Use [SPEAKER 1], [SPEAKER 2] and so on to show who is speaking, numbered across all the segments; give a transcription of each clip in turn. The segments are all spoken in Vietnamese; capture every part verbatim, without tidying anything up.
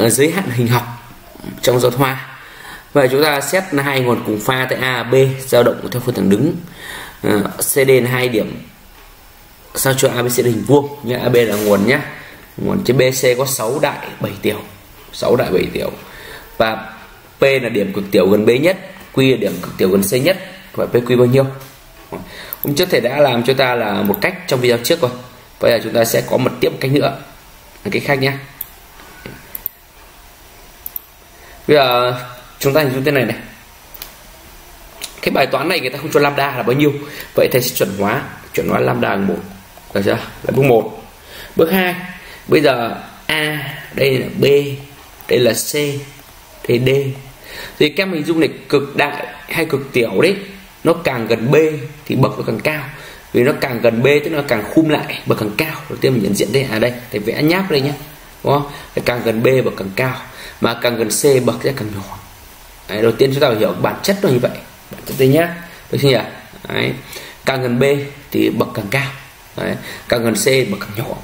[SPEAKER 1] uh, giới hạn hình học trong giao thoa. Vậy chúng ta xét hai nguồn cùng pha tại A, B dao động theo phương thẳng đứng. uh, xê đê là hai điểm sao cho a bê xê là hình vuông nhé. a bê là nguồn nhé. Nguồn trên bê xê có sáu đại bảy tiểu, sáu đại bảy tiểu, và P là điểm cực tiểu gần B nhất, Q là điểm cực tiểu gần C nhất. Vậy pê quy bao nhiêu? Hôm trước thầy đã làm cho ta là một cách trong video trước rồi. Bây giờ chúng ta sẽ có một tiếp một cách nữa, một cách khác nhé. Bây giờ chúng ta hình dung thế này này. Cái bài toán này người ta không cho lambda là bao nhiêu. Vậy thầy sẽ chuẩn hóa, chuẩn hóa lambda bằng một. Được chưa? Là bước một. Bước hai. Bây giờ A, đây là B, đây là C, đây là D. Thì các mình dung này cực đại hay cực tiểu đấy, nó càng gần B thì bậc nó càng cao. Vì nó càng gần B tức nó càng khum lại, bậc càng cao. Đầu tiên mình nhận diện đây, à đây, thầy vẽ nháp đây nhé. Đúng không? Thì càng gần B bậc càng cao, mà càng gần C bậc sẽ càng nhỏ. Đấy, đầu tiên chúng ta phải hiểu bản chất nó như vậy. Bản chất đây nhá. Được chưa nhỉ? Đấy. Càng gần B thì bậc càng cao. Đấy. Càng gần C bậc càng nhỏ.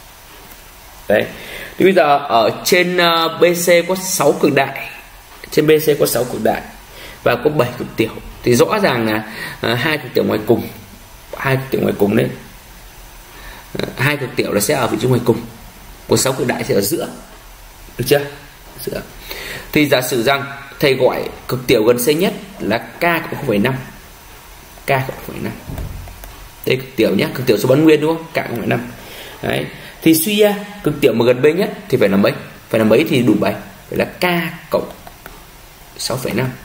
[SPEAKER 1] Đấy. Thì bây giờ ở trên uh, bê xê có sáu cực đại. Trên bê xê có sáu cực đại và có bảy cực tiểu. Thì rõ ràng là uh, hai cực tiểu ngoài cùng, hai cực tiểu ngoài cùng đấy. Uh, hai cực tiểu là sẽ ở vị trí ngoài cùng. Còn sáu cực đại sẽ ở giữa. Được chưa? Giữa. Thì giả sử rằng thầy gọi cực tiểu gần C nhất là K cộng không phẩy năm. K cộng không phẩy năm. Đây cực tiểu nhé, cực tiểu số bán nguyên đúng không? K cộng không phẩy năm. Đấy. Thì suy ra cực tiểu mà gần B nhất thì phải là mấy? Phải là mấy thì đủ bảy? Phải là K cộng sáu phẩy năm.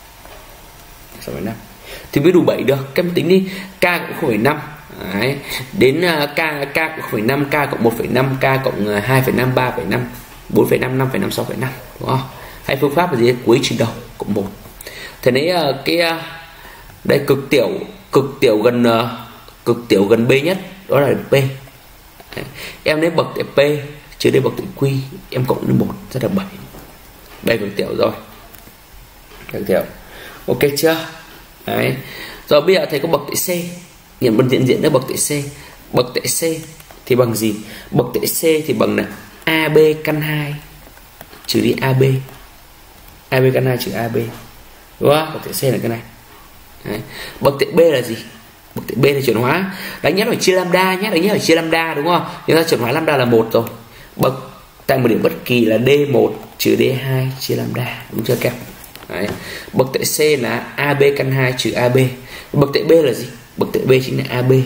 [SPEAKER 1] sáu phẩy năm. Thì mới đủ bảy được. Các em tính đi, K cộng không phẩy năm. Đấy. Đến uh, K, K cộng không phẩy năm, K cộng một phẩy năm, K cộng hai phẩy năm, ba phẩy năm, bốn phẩy năm, năm phẩy năm, sáu phẩy năm. Đúng không? Hay phương pháp là gì? Cuối trừ đầu cộng một. Thế đấy uh, cái uh, đây cực tiểu, cực tiểu gần uh, cực tiểu gần B nhất đó là P. Đấy. Em lấy bậc tại P trừ đây bậc tại Q, em cộng lên một rất là bảy. Đây cực tiểu rồi. Cực tiểu. Ok chưa? Đấy. Rồi bây giờ thầy có bậc tại C. Nhận bằng diện diện đó bậc tại C. Bậc tại C thì bằng gì? Bậc tại C thì bằng là a bê căn hai trừ đi a bê. a bê căn hai trừ a bê. Đúng không? Bậc tại C là cái này. Đấy. Bậc tại B là gì? Bậc tại B là chuyển hóa. Đánh nhớ phải chia lambda nhé, đánh nhớ phải chia lambda đúng không? Chúng ta chuyển hóa lambda là một rồi. Bậc tại một điểm bất kỳ là D một trừ D hai chia lambda, đúng chưa các? Đấy. Bậc tại C là a bê căn hai trừ a bê. Bậc tại B là gì? Bậc tại B chính là a bê.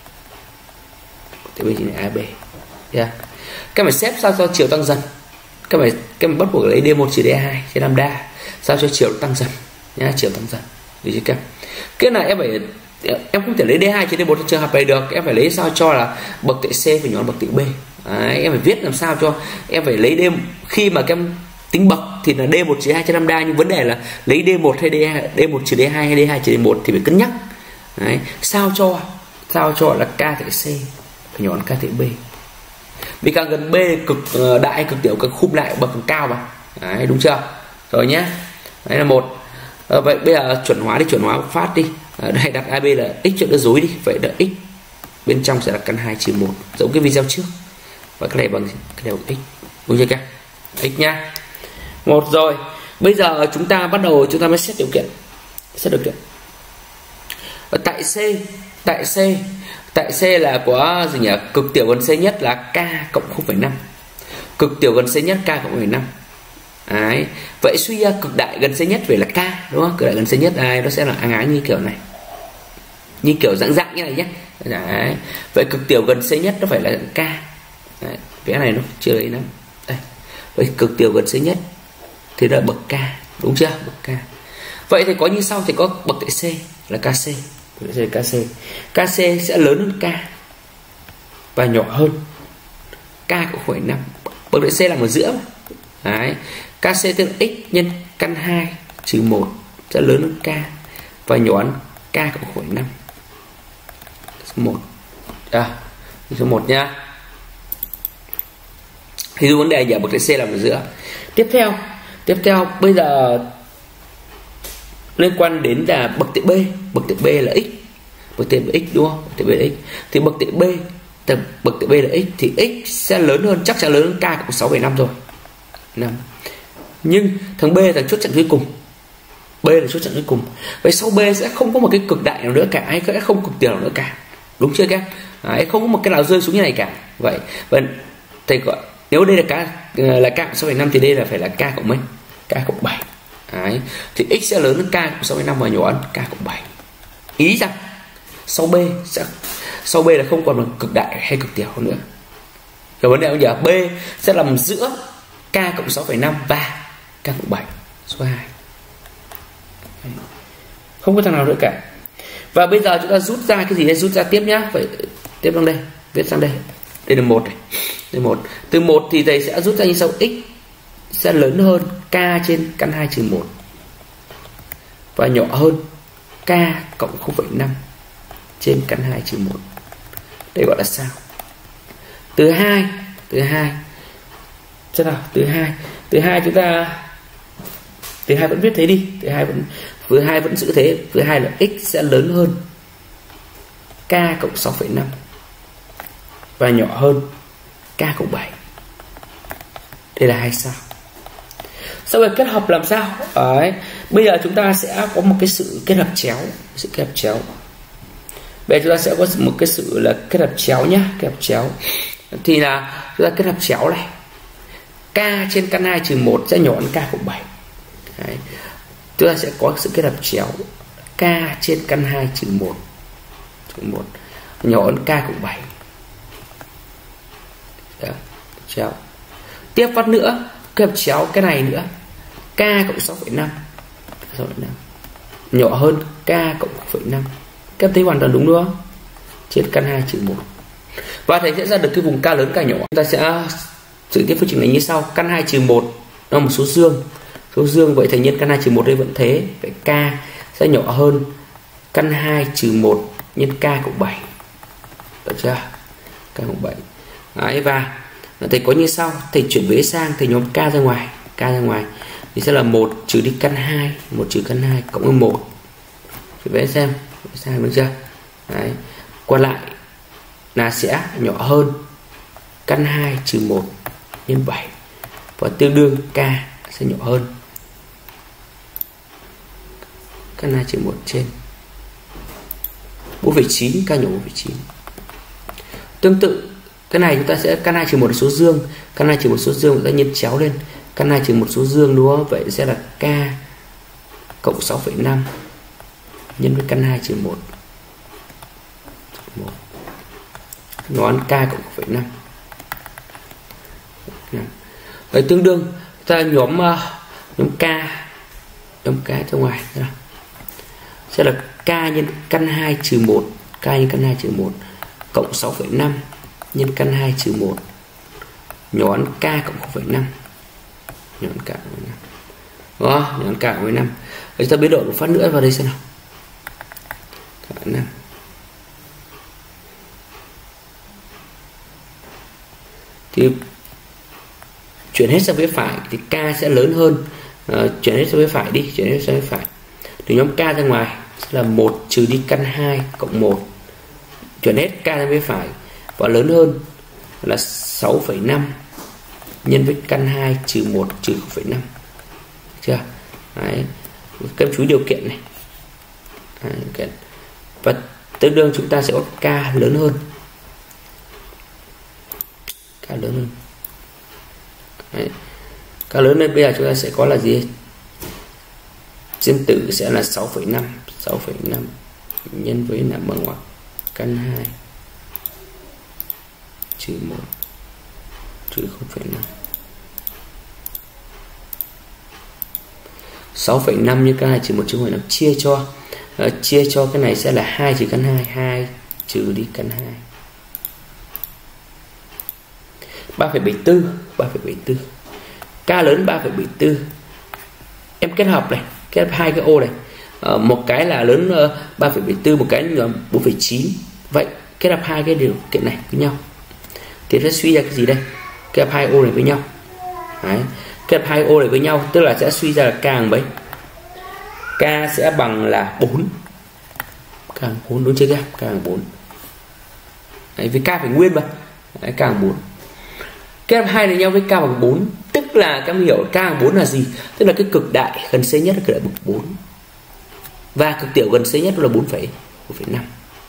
[SPEAKER 1] Bậc tại B chính là a bê. Yeah. Các phải xếp sao cho chiều tăng dần. Các phải các mình bắt buộc lấy D một trừ D hai chia lambda sao cho chiều tăng dần nhá, chiều tăng dần. Được chưa các? Cái này em phải em không thể lấy D hai trừ D một trong trường hợp này được, em phải lấy sao cho là bậc tại C phải nhỏ hơn bậc tại B. Đấy, em phải viết làm sao cho em phải lấy D khi mà các em tính bậc thì là D một trừ D hai chia lambda, nhưng vấn đề là lấy D một hay D hai, D một trừ D hai hay D hai trừ D một thì phải cân nhắc. Đấy, sao cho sao cho là K tại C phải nhỏ hơn K tại B. Vì càng gần B cực đại cực tiểu càng khum lại bậc càng cao mà. Đấy, đúng chưa? Rồi nhé. Đấy là một. À, vậy bây giờ chuẩn hóa đi, chuẩn hóa phát đi. À, đây đặt a bê là x cho đỡ dối đi. Vậy là x bên trong sẽ là căn hai trừ một, giống cái video trước. Và cái này bằng cái này bằng x. Đúng chưa các? X nhá. Một rồi. Bây giờ chúng ta bắt đầu chúng ta mới xét điều kiện. Xét điều kiện. Ở tại C, tại C, tại C là có gì nhỉ? Cực tiểu gần C nhất là K cộng không phẩy năm. Cực tiểu gần C nhất K cộng không phẩy năm. Đấy. Vậy suy ra cực đại gần C nhất phải là K, đúng không? Cực đại gần C nhất này nó sẽ là áng áng như kiểu này, như kiểu dạng dạng như này nhé. Đấy. Vậy cực tiểu gần C nhất nó phải là K. Đấy. Vẽ này nó chưa lấy lắm. Đây. Vậy cực tiểu gần C nhất thì là bậc K, đúng chưa? Bậc K. Vậy thì có như sau, thì có bậc tại C là ca xê. ca xê. ca xê sẽ lớn hơn K và nhỏ hơn K cộng không phẩy năm. Bậc tại C là ở giữa. Đấy. ca xê tức là x nhân căn hai trừ một sẽ lớn hơn K và nhỏ hơn K cộng không phẩy năm. Số một. À, số một nhá. Thì vấn đề giờ bậc tại C là ở giữa. Tiếp theo, tiếp theo bây giờ liên quan đến là bậc tại B. Bậc tại B là x. Bậc tại B x đúng không? Bậc tại B là x. Thì bậc tại B, bậc tại B là x thì x sẽ lớn hơn, chắc chắn lớn hơn K cộng sáu phẩy năm rồi. năm. Nhưng thằng B là thằng chốt chặn cuối cùng. B là chốt chặn cuối cùng. Vậy sau B sẽ không có một cái cực đại nào nữa cả, hay sẽ không cực tiểu nào nữa cả. Đúng chưa các em? Đấy, không có một cái nào rơi xuống như này cả. Vậy và thầy gọi nếu đây là k là k sáu phẩy năm thì đây là phải là k cộng mấy? K cộng bảy. Đấy. Thì x sẽ lớn hơn k cộng sáu phẩy năm và nhỏ hơn k cộng bảy. Ý rằng sau B sẽ sau B là không còn là cực đại hay cực tiểu nữa. Rồi vấn đề bây giờ B sẽ nằm giữa k cộng sáu phẩy năm và k cộng bảy, số hai. Không có thằng nào nữa cả. Và bây giờ chúng ta rút ra cái gì đây? Rút ra tiếp nhá. Vậy tiếp sang đây, viết sang đây. Đây là một này. Đây một. Từ một thì thầy sẽ rút ra như sau: x sẽ lớn hơn k trên căn hai trừ một và nhỏ hơn k cộng không phẩy năm trên căn hai trừ một. Đây gọi là sao? Từ hai, từ hai. Xem nào, từ hai. Từ hai chúng ta từ hai vẫn viết thế đi, từ hai vẫn từ hai vẫn giữ thế, từ hai là x sẽ lớn hơn k cộng sáu phẩy năm và nhỏ hơn k cộng bảy. Đây là hai sao. Sau về kết hợp làm sao? Đấy. Bây giờ chúng ta sẽ có một cái sự kết hợp chéo, sự kết hợp chéo. Bây giờ chúng ta sẽ có một cái sự là kết hợp chéo nhá, kết hợp chéo. Thì là chúng ta kết hợp chéo này. K trên căn hai trừ một sẽ nhỏ hơn k cộng bảy. Đấy. Chúng ta sẽ có sự kết hợp chéo k trên căn hai trừ một trừ một nhỏ hơn k cộng bảy. Đó, chéo. Tiếp phát nữa, kết hợp chéo cái này nữa. K cộng sáu phẩy năm nhỏ hơn k cộng không phẩy năm. Các em thấy hoàn toàn đúng đúng không? Trên căn hai trừ một. Và thầy sẽ ra được cái vùng k lớn k nhỏ. Chúng ta sẽ xử tiếp phương trình này như sau: căn hai trừ một là một số dương. Số dương vậy thầy nhân căn hai trừ một đây vẫn thế. Vậy k sẽ nhỏ hơn căn hai trừ một nhân k cộng bảy. Được chưa? K cộng bảy. Đấy, và thầy có như sau: thầy chuyển vế sang, thầy nhóm k ra ngoài, k ra ngoài thì sẽ là một trừ đi căn hai, một trừ căn hai cộng với một. Chuyển vế xem, sai đúng chưa? Đấy. Còn lại là sẽ nhỏ hơn căn hai trừ một nhân bảy và tương đương k sẽ nhỏ hơn căn hai trừ một trên bốn phẩy chín, k nhỏ bốn phẩy chín. Tương tự cái này chúng ta sẽ căn hai trừ một là số dương, căn hai trừ một số dương chúng ta nhân chéo lên, căn hai trừ một số dương đúng không? Vậy sẽ là k cộng sáu phẩy năm nhân với căn hai trừ một nhỏ hơn k cộng không phẩy năm. Rồi tương đương ta nhóm nhóm k nhóm k ra ngoài sẽ là k nhân căn hai trừ một, k nhân căn hai trừ một cộng sáu phẩy năm nhân căn hai trừ một nhỏ hơn k cộng không phẩy năm, nhỏ hơn k cộng không phẩy năm. Đó, nhỏ hơn k cộng không phẩy năm. Rồi ta biến đổi một phát nữa vào đây xem nào. năm. Thì chuyển hết sang phía phải thì k sẽ lớn hơn, uh, chuyển hết sang phía phải đi, chuyển hết sang phía phải. Từ nhóm k ra ngoài sẽ là một trừ đi căn hai cộng một. Chuyển hết k sang phía phải và lớn hơn là sáu phẩy năm nhân với căn hai trừ một trừ không phẩy năm. Được chưa? Đấy. Các em chú ý điều kiện này. Đấy, điều kiện. Và tương đương chúng ta sẽ có k lớn hơn. K lớn hơn. Đấy. K lớn hơn bây giờ chúng ta sẽ có là gì? Trên tử sẽ là sáu phẩy năm, sáu phẩy năm nhân với là bằng ngoặc căn hai trừ một trừ không phẩy năm. sáu phẩy năm nhân căn hai trừ một trừ không phẩy năm chia cho uh, chia cho cái này sẽ là hai trừ căn hai, hai trừ đi căn hai. ba phẩy bảy mươi tư, ba phẩy bảy mươi tư. K lớn ba phẩy bảy mươi tư. Em kết hợp này, kết hợp hai cái ô này. Uh, một cái là lớn uh, ba phẩy bảy mươi tư, một cái là bốn phẩy chín. Vậy kết hợp hai cái điều kiện này với nhau thì sẽ suy ra cái gì đây? Kết hợp hai ô này với nhau. Đấy. Kết hợp hai ô này với nhau tức là sẽ suy ra là k bằng mấy? K sẽ bằng là bốn. K bằng bốn đúng chưa các? K bằng bốn. Đấy, vì k phải nguyên mà. Đấy, k bằng bốn. Kết hợp hai này nhau với k bằng bốn tức tức là các em hiểu k bằng bốn là gì, tức là cái cực đại gần C nhất là cực đại bậc bốn và cực tiểu gần C nhất là bốn phẩy năm.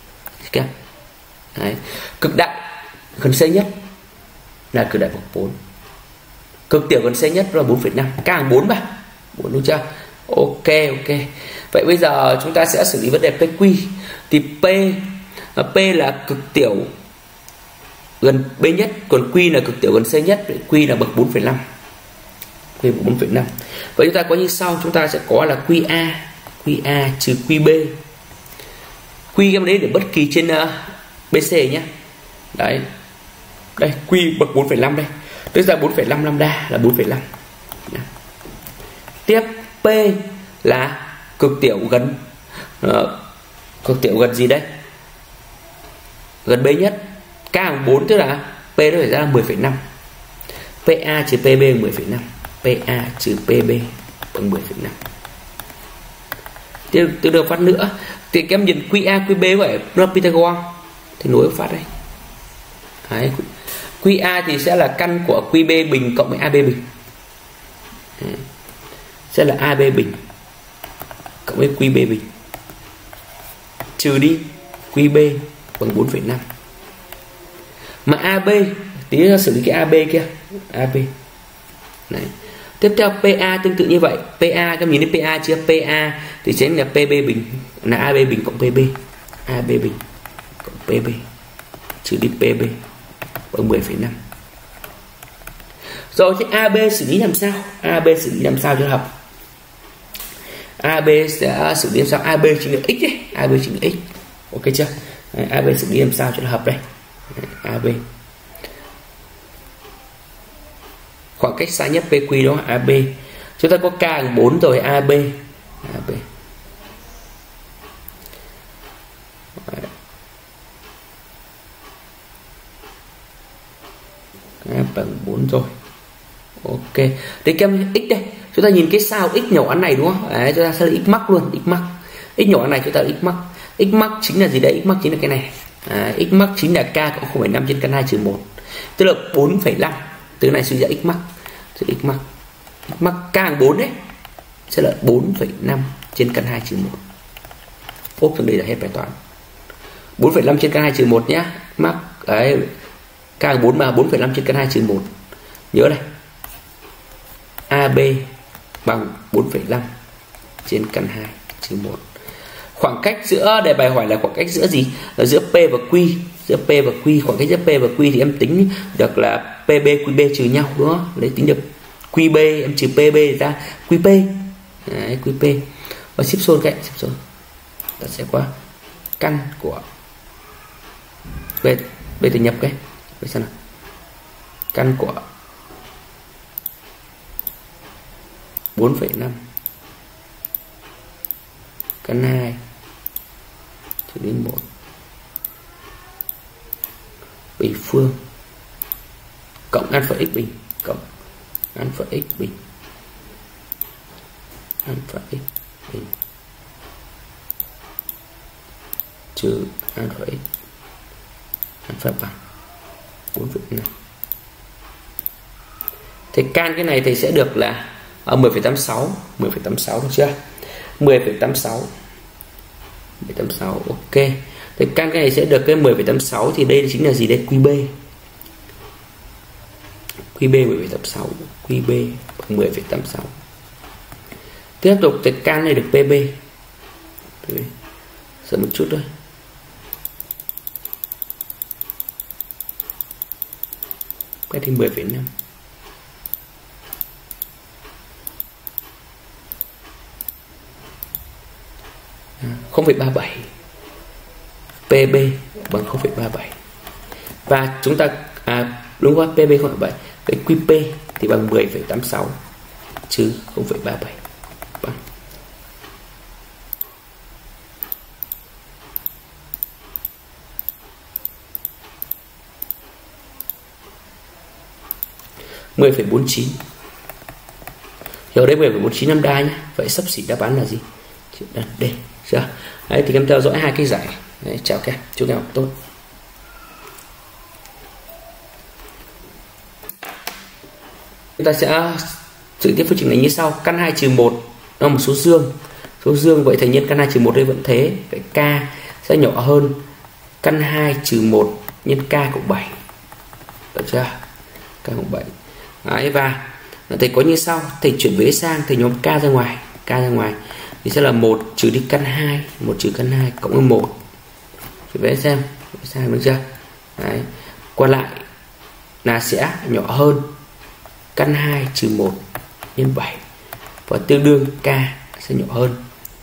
[SPEAKER 1] Đấy. Cực đại gần C nhất là cực đại bậc bốn, cực tiểu gần C nhất là bốn phẩy năm, k bằng bốn mà bốn, đúng chưa? Ok ok. Vậy bây giờ chúng ta sẽ xử lý vấn đề pê quy. Thì P P là cực tiểu gần B nhất, còn Q là cực tiểu gần C nhất, vậy Q là bậc bốn phẩy năm. Q bậc bốn phẩy năm. Vậy chúng ta có như sau, chúng ta sẽ có là quy A, quy A trừ quy B. Quy em đấy để bất kỳ trên uh, bê xê nhé. Đấy. Đây, Q bậc bốn phẩy năm đây. Tức là bốn phẩy năm lambda là bốn phẩy năm. Tiếp P là cực tiểu gần uh, cực tiểu gần gì đây? Gần B nhất. K bằng bốn, tức là P nó phải ra là mười phẩy năm. pA trừ pB bằng mười phẩy năm. pA trừ pB bằng mười phẩy năm. Tiếp từ được phát nữa thì các em nhìn QA QB vậy nó là Pythagore thì nối phát đây. Đấy. QA thì sẽ là căn của quy bê bình cộng với a bê bình. Đấy. Sẽ là a bê bình cộng với quy bê bình trừ đi quy bê bằng bốn phẩy năm. Mà a bê tí nữa xử lý cái a bê kia, a bê. Đấy. Tiếp theo pA tương tự như vậy, pA các nhìn thấy pA chưa? pA thì sẽ là pB bình là a bê bình cộng pB, a bê bình cộng pB trừ đi pB bằng mười phẩy năm. Rồi thì a bê xử lý làm sao? a bê xử lý làm sao cho hợp? a bê sẽ xử lý làm sao? a bê chính là x đấy, a bê chính là x. Ok chưa? Đấy, a bê xử lý làm sao cho nó hợp đây? Đấy, a bê khoảng cách xa nhất pê quy đó là a bê. Chúng ta có k là bốn rồi, a bê a bê bằng bốn rồi. Ok. Thì kem x đây, chúng ta nhìn cái sao x nhỏ ăn này đúng không? Đấy, chúng ta sẽ là x mắc luôn, x mắc. X nhỏ ăn này chúng ta là x mắc. X mắc chính là gì đấy? X mắc chính là cái này. À, x mắc chính là k cộng không phẩy năm trên căn hai trừ một. Tức là bốn phẩy năm. Từ này suy ra x mắc. Thì x mắc. X mắc k bằng bốn đấy. Sẽ là bốn phẩy năm trên căn hai trừ một. Ốp trong đây là hết bài toán. bốn phẩy năm trên căn hai trừ một nhá. Mắc đấy. K bằng bốn mà bốn phẩy năm trên căn hai trừ một. Nhớ đây. a bê bằng bốn phẩy năm trên căn hai trừ một. Khoảng cách giữa đề bài hỏi là khoảng cách giữa gì? Là giữa P và Q. Giữa P và Q, khoảng cách giữa P và Q thì em tính được là pê bê quy bê trừ nhau đúng không? Lấy tính được quy bê em trừ pê bê ra quy pê. Đấy, quy pê. Và ship xôn cạnh ship xôn. Ta sẽ qua căn của B B thì nhập cái. Vậy sao nào? Căn của bốn phẩy năm căn hai trừ đến một bình phương cộng alpha x bình cộng alpha x bình alpha x bình trừ alpha x alpha bằng bốn phẩy năm. Thì can cái này thì sẽ được là ở mười phẩy tám mươi sáu, mười phẩy tám mươi sáu được chưa? mười phẩy tám mươi sáu. mười phẩy tám mươi sáu ok. Thì căn cái này sẽ được cái mười phẩy tám mươi sáu thì đây chính là gì đây? quy bê. quy bê mười phẩy tám mươi sáu, quy bê bằng mười phẩy tám mươi sáu. Tiếp tục thì căn này được pb. Sợ một chút thôi. Cái thì mười phẩy năm. không phẩy ba mươi bảy. pb bằng không phẩy ba mươi bảy. Và chúng ta à, đúng không? pb không phẩy bảy. Cái qp thì bằng mười phẩy tám mươi sáu chứ không phẩy ba mươi bảy bằng mười phẩy bốn mươi chín. Hiểu đây mười phẩy bốn mươi chín lambda nhé. Vậy xấp xỉ đáp án là gì? D. Chưa? Đấy thì em theo dõi hai cái giải. Đấy, chào các em, chúc em học tốt. Chúng ta sẽ xử tiếp phương trình này như sau. Căn hai trừ một là một số dương. Số dương vậy thành nhân căn hai trừ một đây vẫn thế. Vậy k sẽ nhỏ hơn căn hai trừ một nhân k cộng bảy. Được chưa? K cộng bảy. Đấy, và thầy có như sau. Thầy chuyển vế sang thầy nhóm k ra ngoài. K ra ngoài thì sẽ là một trừ đi căn hai. một trừ căn hai cộng với một. Chuyển vế xem. Sang được chưa? Đấy. Qua lại là sẽ nhỏ hơn căn hai trừ một nhân bảy. Và tương đương k sẽ nhỏ hơn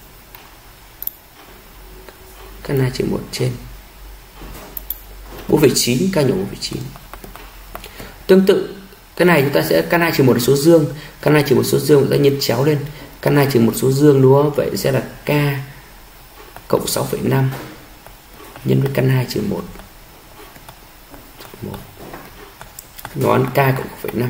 [SPEAKER 1] căn hai trừ một trên bốn phẩy chín, k nhỏ bốn phẩy chín. Tương tự cái này chúng ta sẽ căn hai trừ một là số dương, căn hai trừ một số dương chúng ta nhân chéo lên, căn hai trừ một số dương đúng không? Vậy sẽ là k cộng sáu phẩy năm nhân với căn hai trừ một. một nó ăn k cộng không phẩy năm.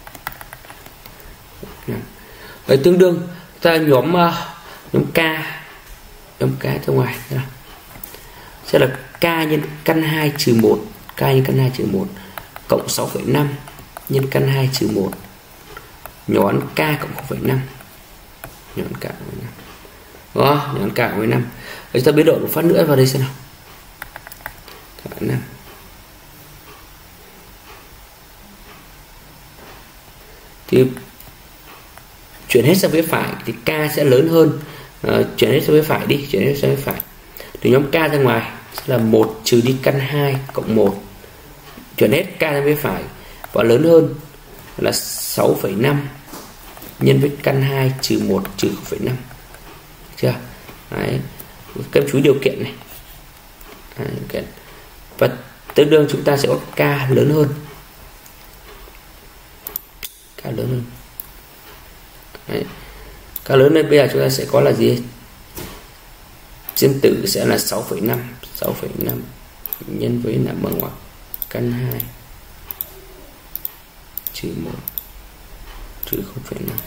[SPEAKER 1] Vậy tương đương ta nhóm uh, nhóm k nhóm k ra ngoài sẽ là k nhân căn hai trừ một, k nhân căn hai trừ một cộng sáu phẩy năm nhân căn hai trừ một nhỏ ăn k cộng không phẩy năm. Nhỏ ăn k cộng năm. Đó, nhỏ ăn k cộng năm. Rồi chúng ta biến đổi một phát nữa vào đây xem nào. năm. Thì chuyển hết sang phía phải thì k sẽ lớn hơn. Uh, chuyển hết sang phía phải đi, chuyển hết sang phía phải. Thì nhóm k ra ngoài sẽ là một trừ đi căn hai cộng một. Chuyển hết k sang phía phải và lớn hơn là sáu phẩy năm nhân với căn hai trừ một trừ không phẩy năm. Chưa? Đấy. Các chú ý điều kiện này. Đấy, điều kiện. Và tương đương chúng ta sẽ có k lớn hơn. K lớn hơn. Đấy. K lớn hơn bây giờ chúng ta sẽ có là gì? Trên tử sẽ là sáu phẩy năm, sáu phẩy năm nhân với là mở ngoặc căn hai trừ một trừ không phẩy năm.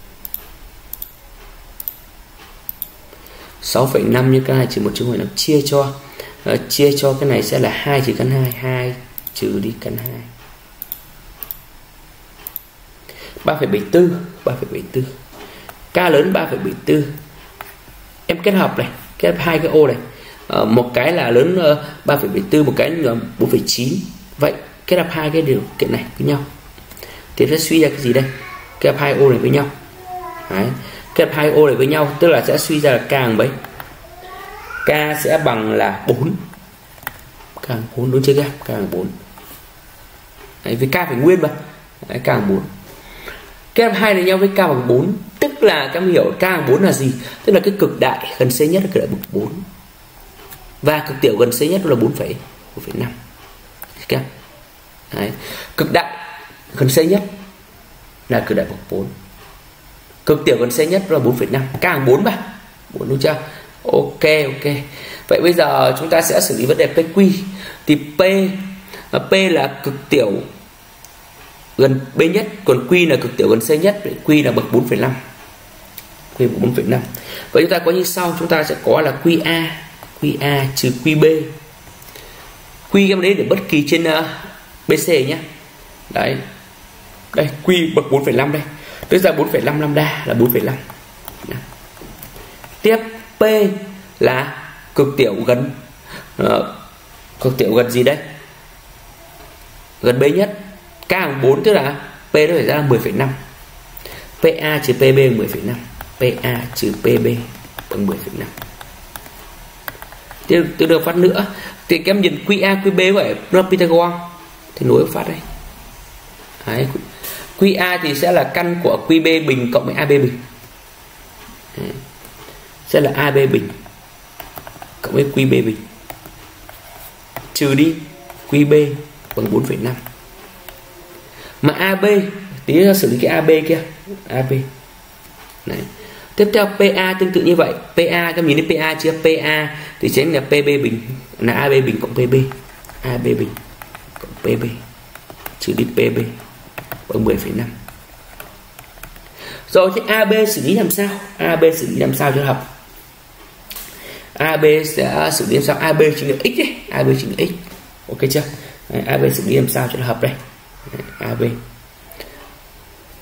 [SPEAKER 1] sáu phẩy năm nhân căn hai trừ một trừ không phẩy năm chia cho uh, chia cho cái này sẽ là hai trừ căn hai, hai trừ đi căn hai. ba phẩy bảy mươi tư, ba phẩy bảy mươi tư. K lớn ba phẩy bảy mươi tư. Em kết hợp này, kết hợp hai cái ô này. Uh, một cái là lớn uh, ba phẩy bảy mươi tư, một cái là bốn phẩy chín. Vậy kết hợp hai cái điều kiện này với nhau thì sẽ suy ra cái gì đây? Kết hợp hai ô này với nhau. Đấy. Kết hợp hai ô này với nhau tức là sẽ suy ra là k bằng mấy? K sẽ bằng là bốn. K bằng bốn đúng chưa các? K bằng bốn. Đấy, vì k phải nguyên mà. Đấy, k bằng bốn. Kết hợp hai này nhau với k bằng bốn, tức là các em hiểu k bằng bốn là gì? Tức là cái cực đại gần C nhất là cực đại bậc bốn. Và cực tiểu gần C nhất là bốn phẩy năm. Đấy. Cực đại gần C nhất là cực đại bậc bốn. Cực tiểu gần C nhất là bốn phẩy năm. K bằng bốn mà. bốn đúng chưa? Ok ok. Vậy bây giờ chúng ta sẽ xử lý vấn đề pê quy. Thì P P là cực tiểu gần B nhất, còn Q là cực tiểu gần C nhất, Q là bậc bốn phẩy năm. Q bậc bốn phẩy năm. Vậy chúng ta có như sau, chúng ta sẽ có là quy A, quy A trừ quy B. Quy em lấy để bất kỳ trên uh, bê xê nhé. Đấy. Đây, Q bậc bốn phẩy năm đây. Tức ra bốn phẩy năm lambda là bốn phẩy năm. Tiếp P là cực tiểu gần uh, cực tiểu gần gì đây? Gần B nhất. K bằng bốn tức là P nó phải ra là mười phẩy năm. pA trừ pê bê bằng mười phẩy năm. pA trừ pê bê bằng mười phẩy năm. Tiếp từ được phát nữa thì các em nhìn QA QB vậy nó Pythagore thì nối phát đây. Đấy. QA thì sẽ là căn của quy bê bình cộng với a bê bình. Đấy. Sẽ là a bê bình cộng với quy bê bình trừ đi quy bê bằng bốn phẩy năm. Mà a bê tí ra xử lý cái a bê kia, a bê. Đấy. Tiếp theo pA tương tự như vậy, pA các nhìn đến pA chưa? pA thì chính là pê bê bình là a bê bình cộng pê bê, a bê bình cộng pê bê trừ đi pê bê bằng mười phẩy năm. Rồi thì a bê xử lý làm sao? a bê xử lý làm sao cho hợp? a bê sẽ xử lý làm sao? a bê chính là x đấy, a bê chính là x. Ok chưa? Đấy, a bê xử lý làm sao cho nó hợp đây? Đấy, a bê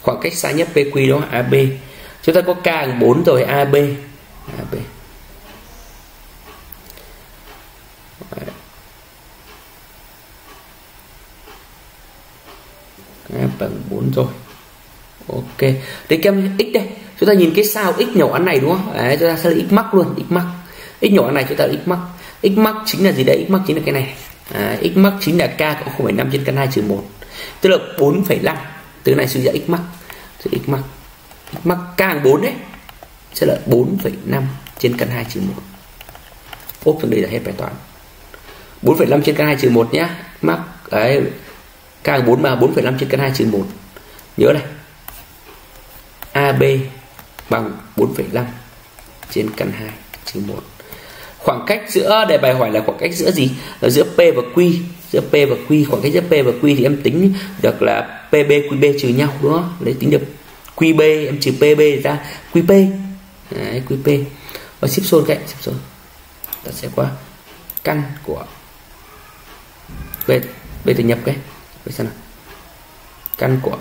[SPEAKER 1] Khoảng cách xa nhất pê quy đó a bê. Chúng ta có K bằng bốn rồi, a bê. a bê. K bằng bốn rồi. Ok. Thì kem x đây. Chúng ta nhìn cái sao x nhỏ ăn này đúng không? Đấy, chúng ta sẽ là x max luôn, x max. X nhỏ ăn này chúng ta là x max. X max chính là gì đấy? X max chính là cái này. À, x max chính là K cộng không phẩy năm trên căn hai trừ một. Tức là bốn phẩy năm. Từ này suy ra x max. Thì x max. X max K bằng bốn đấy. Sẽ là bốn phẩy năm trên căn hai trừ một. Ốp trong đây là hết bài toán. bốn phẩy năm trên căn hai trừ một nhá. Max đấy. K bằng bốn mà bốn phẩy năm trên căn hai trừ một. Nhớ này. a bê bằng bốn phẩy năm trên căn hai trừ một. Khoảng cách giữa, đề bài hỏi là khoảng cách giữa gì? Là giữa P và Q. Giữa P và Q, khoảng cách giữa P và Q thì em tính được là pê bê quy bê trừ nhau đúng không? Lấy tính được quy bê, em trừ pê bê ra quy pê. Đấy, quy pê. Và ship xôn cạnh, ship xôn. Ta sẽ qua căn của B, B thì nhập cái. Vậy xem nào. Căn của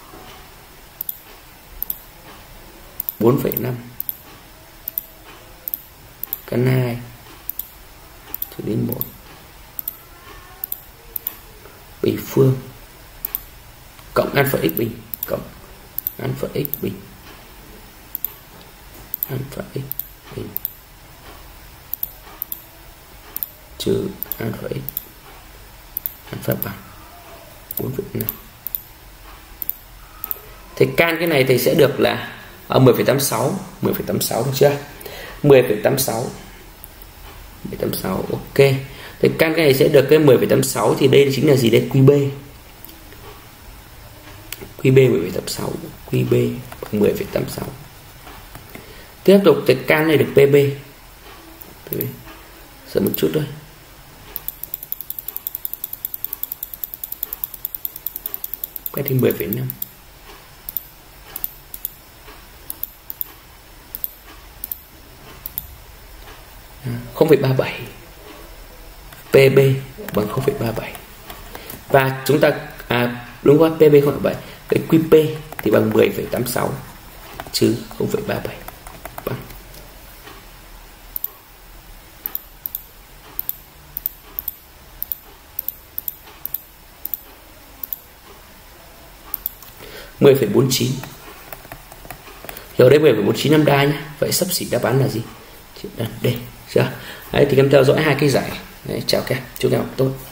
[SPEAKER 1] bốn phẩy năm căn hai trừ đến một bình phương cộng alpha x bình cộng alpha x bình alpha x bình trừ alpha x alpha bằng bốn phẩy năm. Thì can cái này thì sẽ được là ở mười phẩy tám sáu, mười phẩy tám sáu được chưa? mười phẩy tám sáu. mười phẩy tám sáu ok. Thì căn cái này sẽ được cái mười phẩy tám sáu thì đây chính là gì đây? quy bê. quy bê mười phẩy tám sáu, quy bê bằng mười phẩy tám sáu. Tiếp tục thì can này được pê bê. pê bê. Sợ một chút thôi. Cái thì mười phẩy năm. không phẩy ba mươi bảy. pê bê bằng không phẩy ba mươi bảy. Và chúng ta à đúng rồi, pê bê không phẩy bảy. Cái quy pê thì bằng mười phẩy tám sáu trừ không phẩy ba mươi bảy bằng mười phẩy bốn mươi chín. Rồi đây mười phẩy bốn mươi chín lambda nhé. Vậy xấp xỉ đáp án là gì? Đây. Chưa? Đấy thì em theo dõi hai cái giải. Đấy, chào các em, chúc các em tốt.